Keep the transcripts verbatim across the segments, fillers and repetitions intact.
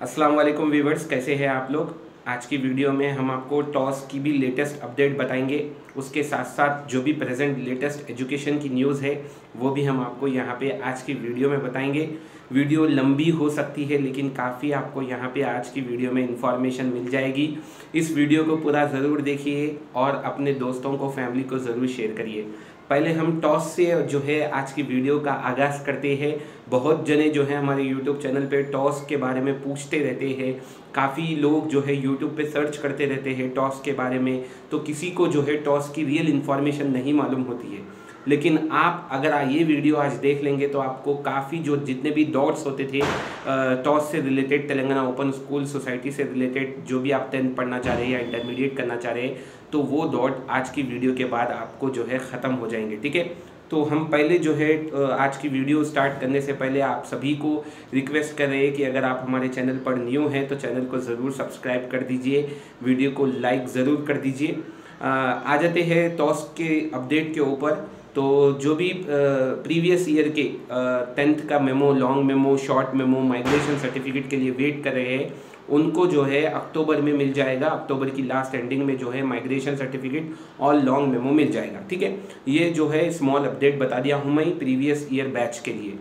अस्सलाम वालेकुम व्यूवर्स, कैसे हैं आप लोग। आज की वीडियो में हम आपको टॉस की भी लेटेस्ट अपडेट बताएंगे। उसके साथ साथ जो भी प्रेजेंट लेटेस्ट एजुकेशन की न्यूज़ है वो भी हम आपको यहाँ पे आज की वीडियो में बताएंगे। वीडियो लंबी हो सकती है लेकिन काफ़ी आपको यहाँ पे आज की वीडियो में इंफॉर्मेशन मिल जाएगी। इस वीडियो को पूरा ज़रूर देखिए और अपने दोस्तों को, फैमिली को ज़रूर शेयर करिए। पहले हम टॉस से जो है आज की वीडियो का आगाज़ करते हैं। बहुत जने जो है हमारे यूट्यूब चैनल पे टॉस के बारे में पूछते रहते हैं। काफ़ी लोग जो है यूट्यूब पे सर्च करते रहते हैं टॉस के बारे में, तो किसी को जो है टॉस की रियल इन्फॉर्मेशन नहीं मालूम होती है। लेकिन आप अगर ये वीडियो आज देख लेंगे तो आपको काफ़ी जो जितने भी डॉट्स होते थे टॉस से related, Telangana open school society से रिलेटेड, जो भी आप टेंथ पढ़ना चाह रहे हैं या इंटरमीडिएट करना चाह रहे हैं, तो वो डॉट आज की वीडियो के बाद आपको जो है ख़त्म हो जाएंगे। ठीक है, तो हम पहले जो है आज की वीडियो स्टार्ट करने से पहले आप सभी को रिक्वेस्ट कर रहे हैं कि अगर आप हमारे चैनल पर न्यू हैं तो चैनल को ज़रूर सब्सक्राइब कर दीजिए, वीडियो को लाइक ज़रूर कर दीजिए। आ जाते हैं टॉस के अपडेट के ऊपर। तो जो भी प्रीवियस ईयर के टेंथ का memo, long memo, short memo, migration certificate के लिए वेट कर रहे हैं उनको जो है अक्टूबर में मिल जाएगा। अक्टूबर की लास्ट एंडिंग में जो है माइग्रेशन सर्टिफिकेट और लॉन्ग मेमो मिल जाएगा। ठीक है, ये जो है स्मॉल अपडेट बता दिया हूँ मैं प्रीवियस ईयर बैच के लिए।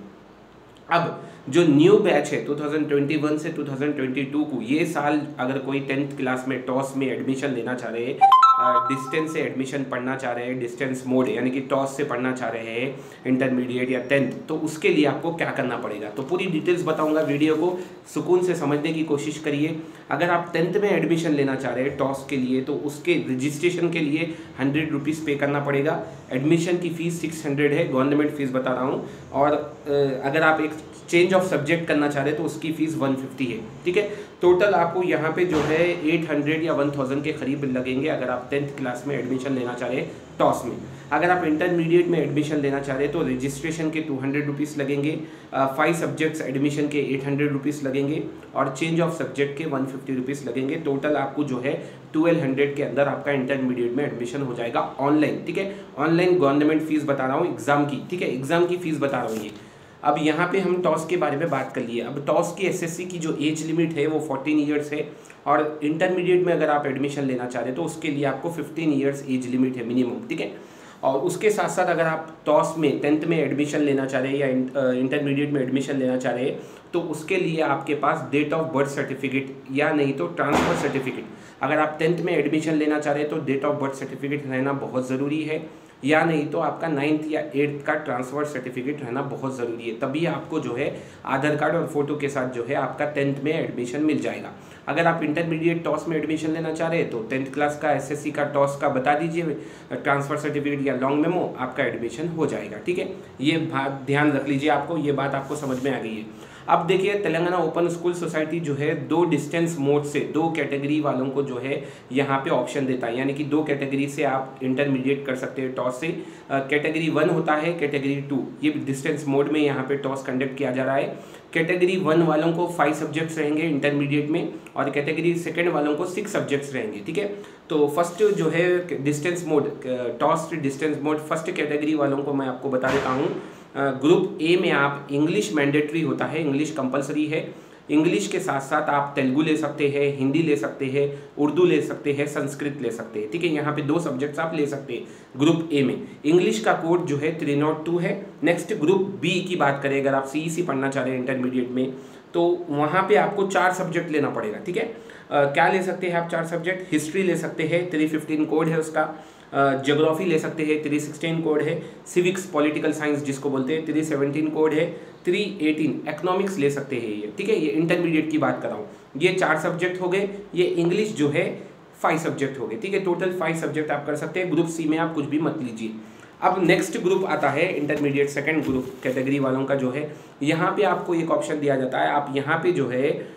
अब जो न्यू बैच है दो हज़ार इक्कीस से दो हज़ार बाईस को, ये साल अगर कोई टेंथ क्लास में टॉस में एडमिशन लेना चाह रहे हैं, डिस्टेंस से एडमिशन पढ़ना चाह रहे हैं, डिस्टेंस मोड यानी कि टॉस से पढ़ना चाह रहे हैं इंटरमीडिएट या टेंथ, तो उसके लिए आपको क्या करना पड़ेगा, तो पूरी डिटेल्स बताऊंगा। वीडियो को सुकून से समझने की कोशिश करिए। अगर आप टेंथ में एडमिशन लेना चाह रहे हैं टॉस के लिए तो उसके रजिस्ट्रेशन के लिए हंड्रेड रुपीज़ पे करना पड़ेगा। एडमिशन की फ़ीस सिक्स हंड्रेड है, गवर्नमेंट फ़ीस बता रहा हूँ। और अगर आप एक चेंज ऑफ सब्जेक्ट करना चाह रहे हैं तो उसकी फ़ीस वन फिफ्टी है। ठीक है, टोटल आपको यहाँ पे जो है एट हंड्रेड या वन थाउजेंड के करीब लगेंगे अगर आप टेंथ क्लास में एडमिशन लेना चाह रहे हैं टॉस में। अगर आप इंटरमीडिएट में एडमिशन लेना चाह रहे हैं तो रजिस्ट्रेशन के टू हंड्रेड रुपीज़ लगेंगे, फाइव सब्जेक्ट्स एडमिशन के एट हंड्रेड रुपीज़ लगेंगे और चेंज ऑफ सब्जेक्ट के वन फिफ्टी रुपीज़ लगेंगे। टोटल आपको जो है ट्वेल्व हंड्रेड के अंदर आपका इंटरमीडिएट में एडमिशन हो जाएगा ऑनलाइन। ठीक है, ऑनलाइन गवर्नमेंट फ़ीस बता रहा हूँ एग्ज़ाम की। ठीक है, एग्ज़ाम की फ़ीस बता रहा हूँ ये। अब यहाँ पे हम टॉस के बारे में बात कर लिए। अब टॉस की एसएससी की जो एज लिमिट है वो फोर्टीन इयर्स है और इंटरमीडिएट में अगर आप एडमिशन लेना चाह रहे हैं तो उसके लिए आपको फिफ्टीन इयर्स एज लिमिट है मिनिमम। ठीक है, और उसके साथ साथ अगर आप टॉस में टेंथ में एडमिशन लेना चाह रहे हैं या इंटरमीडिएट में एडमिशन लेना चाह रहे हैं तो उसके लिए आपके पास डेट ऑफ बर्थ सर्टिफिकेट या नहीं तो ट्रांसफ़र सर्टिफिकेट, अगर आप टेंथ में एडमिशन लेना चाह रहे हैं तो डेट ऑफ बर्थ सर्टिफिकेट रहना बहुत ज़रूरी है, या नहीं तो आपका नाइन्थ या एट्थ का ट्रांसफ़र सर्टिफिकेट रहना बहुत ज़रूरी है। तभी आपको जो है आधार कार्ड और फोटो के साथ जो है आपका टेंथ में एडमिशन मिल जाएगा। अगर आप इंटरमीडिएट टॉस में एडमिशन लेना चाह रहे हैं तो टेंथ क्लास का एसएससी का टॉस का बता दीजिए ट्रांसफ़र सर्टिफिकेट या लॉन्ग मेमो, आपका एडमिशन हो जाएगा। ठीक है, ये बात ध्यान रख लीजिए, आपको ये बात आपको समझ में आ गई है। अब देखिए, तेलंगाना ओपन स्कूल सोसाइटी जो है दो डिस्टेंस मोड से दो कैटेगरी वालों को जो है यहाँ पे ऑप्शन देता है, यानी कि दो कैटेगरी से आप इंटरमीडिएट कर सकते हैं टॉस से। कैटेगरी वन होता है, कैटेगरी टू, ये डिस्टेंस मोड में यहाँ पे टॉस कंडक्ट किया जा रहा है। कैटेगरी वन वालों को फाइव सब्जेक्ट्स रहेंगे इंटरमीडिएट में और कैटेगरी सेकेंड वालों को सिक्स सब्जेक्ट्स रहेंगे। ठीक है, तो फर्स्ट जो है distance mode, TOSS distance mode, first category वालों को मैं आपको बता देता हूँ। ग्रुप ए में आप इंग्लिश मैंडेटरी होता है, इंग्लिश कंपलसरी है। इंग्लिश के साथ साथ आप तेलुगु ले सकते हैं, हिंदी ले सकते हैं, उर्दू ले सकते हैं, संस्कृत ले सकते हैं। ठीक है, यहाँ पे दो सब्जेक्ट्स आप ले सकते हैं ग्रुप ए में। इंग्लिश का कोड जो है थ्री नॉट टू है। नेक्स्ट ग्रुप बी की बात करें, अगर आप सी ई सी पढ़ना चाह रहे हैं इंटरमीडिएट में तो वहाँ पे आपको चार सब्जेक्ट लेना पड़ेगा। ठीक है, आ, क्या ले सकते हैं आप चार सब्जेक्ट? हिस्ट्री ले सकते हैं, थ्री फिफ्टीन कोड है उसका। ज्योग्राफी ले सकते हैं, थ्री सिक्सटीन कोड है। सिविक्स पॉलिटिकल साइंस जिसको बोलते हैं, थ्री सेवनटीन कोड है। थ्री एटीन इकोनॉमिक्स ले सकते हैं ये। ठीक है, ये इंटरमीडिएट की बात कर रहा हूँ। ये चार सब्जेक्ट हो गए। ये इंग्लिश जो है फाइव सब्जेक्ट हो गए। ठीक है, टोटल फाइव सब्जेक्ट आप कर सकते हैं। ग्रुप सी में आप कुछ भी मत लीजिए। अब नेक्स्ट ग्रुप आता है इंटरमीडिएट सेकेंड ग्रुप कैटेगरी वालों का जो है, यहाँ पे आपको एक ऑप्शन दिया जाता है। आप यहाँ पे जो है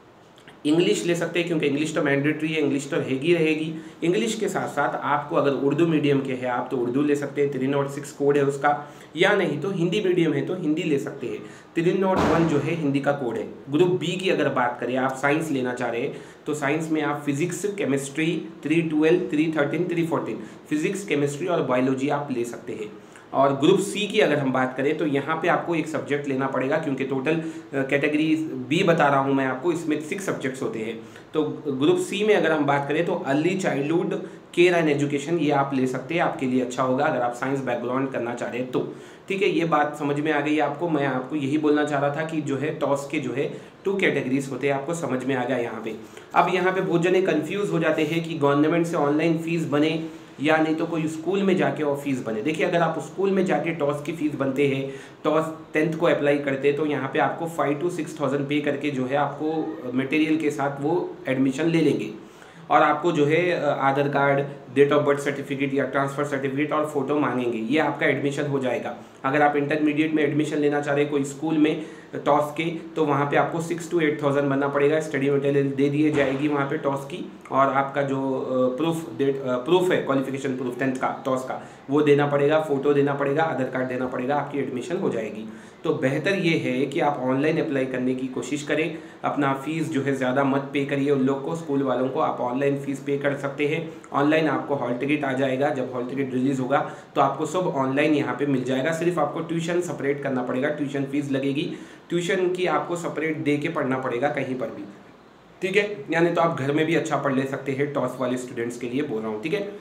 इंग्लिश ले सकते हैं क्योंकि इंग्लिश तो मैंडेटरी है, इंग्लिश तो रहेगी रहेगी। इंग्लिश के साथ साथ आपको अगर उर्दू मीडियम के हैं आप तो उर्दू ले सकते हैं, थ्री नॉट सिक्स कोड है उसका, या नहीं तो हिंदी मीडियम है तो हिंदी ले सकते हैं, थ्री नॉट वन जो है हिंदी का कोड है। ग्रुप बी की अगर बात करें, आप साइंस लेना चाह रहे हैं तो साइंस में आप physics, chemistry, three twelve, three thirteen, three fourteen, physics, chemistry और बायोलॉजी आप ले सकते हैं। और ग्रुप सी की अगर हम बात करें तो यहाँ पे आपको एक सब्जेक्ट लेना पड़ेगा, क्योंकि टोटल कैटेगरी बी बता रहा हूँ मैं आपको, इसमें सिक्स सब्जेक्ट्स होते हैं। तो ग्रुप सी में अगर हम बात करें तो early childhood care and education ये आप ले सकते हैं, आपके लिए अच्छा होगा अगर आप साइंस बैकग्राउंड करना चाह रहे हैं तो। ठीक है, ये बात समझ में आ गई आपको। मैं आपको यही बोलना चाह रहा था कि जो है टॉस के जो है टू कैटेगरीज होते हैं, आपको समझ में आ गया यहाँ पे। अब यहाँ पे बहुत जने कंफ्यूज हो जाते हैं कि गवर्नमेंट से ऑनलाइन फीस बने या नहीं तो कोई स्कूल में जाके और फीस बने। देखिए, अगर आप स्कूल में जाके टॉस की फीस बनते हैं, टॉस टेंथ को अप्लाई करते हैं, तो यहाँ पे आपको फाइव टू सिक्स थाउजेंड पे करके जो है आपको मटेरियल के साथ वो एडमिशन ले लेंगे, और आपको जो है Aadhaar card, date of birth certificate या ट्रांसफ़र सर्टिफिकेट और फोटो मांगेंगे, ये आपका एडमिशन हो जाएगा। अगर आप इंटरमीडिएट में एडमिशन लेना चाह रहे हैं कोई स्कूल में टॉस के, तो वहाँ पे आपको सिक्स टू एट थाउजेंड बनना पड़ेगा। स्टडी मटेरियल दे दिए जाएगी वहाँ पे टॉस की, और आपका जो प्रूफ डेट प्रूफ है, क्वालिफिकेशन प्रूफ टेंथ का टॉस का, वो देना पड़ेगा, फोटो देना पड़ेगा, आधार कार्ड देना पड़ेगा, आपकी एडमिशन हो जाएगी। तो बेहतर ये है कि आप ऑनलाइन अप्लाई करने की कोशिश करें, अपना फ़ीस जो है ज़्यादा मत पे करिए उन लोग को, स्कूल वालों को। आप ऑनलाइन फ़ीस पे कर सकते हैं। ऑनलाइन आपको हॉल टिकट आ जाएगा, जब हॉल टिकट रिलीज़ होगा तो आपको सब ऑनलाइन यहाँ पे मिल जाएगा। सिर्फ आपको ट्यूशन सेपरेट करना पड़ेगा, ट्यूशन फीस लगेगी, ट्यूशन की आपको सेपरेट दे के पढ़ना पड़ेगा कहीं पर भी। ठीक है, यानी तो आप घर में भी अच्छा पढ़ ले सकते हैं, टॉस वाले स्टूडेंट्स के लिए बोल रहा हूँ। ठीक है,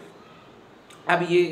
अब ये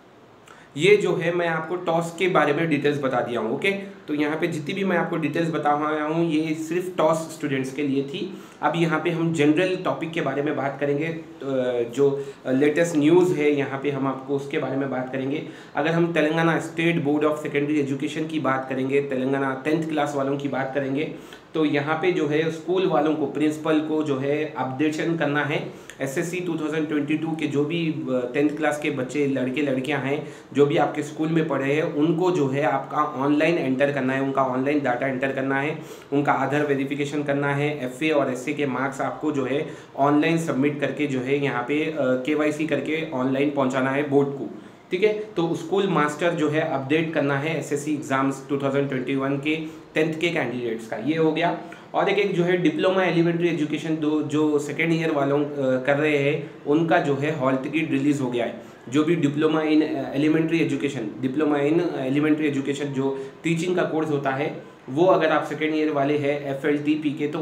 ये जो है मैं आपको टॉस के बारे में डिटेल्स बता दिया हूँ। ओके, तो यहाँ पे जितनी भी मैं आपको डिटेल्स बता रहा हूँ ये सिर्फ टॉस स्टूडेंट्स के लिए थी। अब यहाँ पे हम जनरल टॉपिक के बारे में बात करेंगे, जो लेटेस्ट न्यूज़ है यहाँ पे हम आपको उसके बारे में बात करेंगे। अगर हम Telangana state board of secondary education की बात करेंगे, तेलंगाना टेंथ क्लास वालों की बात करेंगे, तो यहाँ पे जो है स्कूल वालों को, प्रिंसिपल को जो है अपडेशन करना है। SSC two thousand twenty two के जो भी टेंथ क्लास के बच्चे, लड़के लड़कियां हैं, जो भी आपके स्कूल में पढ़े हैं, उनको जो है आपका ऑनलाइन एंटर करना है, उनका ऑनलाइन डाटा एंटर करना है, उनका आधार वेरिफिकेशन करना है, एफए और एसए के मार्क्स आपको जो है ऑनलाइन सबमिट करके जो है यहाँ पे केवाईसी करके ऑनलाइन पहुँचाना है बोर्ड को। ठीक है, तो स्कूल मास्टर जो है अपडेट करना है SSC exams two thousand twenty one के टेंथ के कैंडिडेट्स का, ये हो गया। और एक एक जो है डिप्लोमा एलिमेंट्री एजुकेशन दो जो सेकेंड ईयर वालों कर रहे हैं, उनका जो है हॉल टिकट रिलीज़ हो गया है। जो भी diploma in elementary education, diploma in elementary education जो टीचिंग का कोर्स होता है, वो अगर आप सेकेंड ईयर वाले हैं एफ एल टी पी के, तो